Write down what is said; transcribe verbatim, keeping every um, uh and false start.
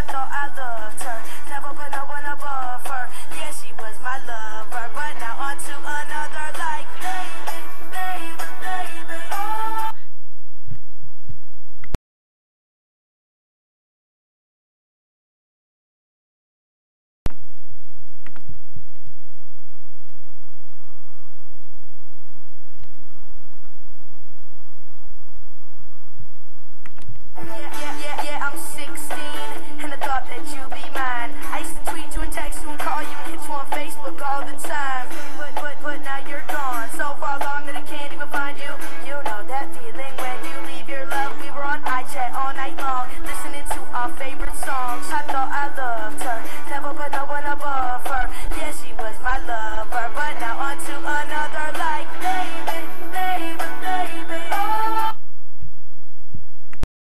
I thought I loved her. Never put no one above her. Yeah, she was my lover, but now on to another. Like baby, baby, baby. Oh. All the time, but, but, but now you're gone. So far gone that I can't even find you. You know that feeling when you leave your love. We were on iChat all night long, listening to our favorite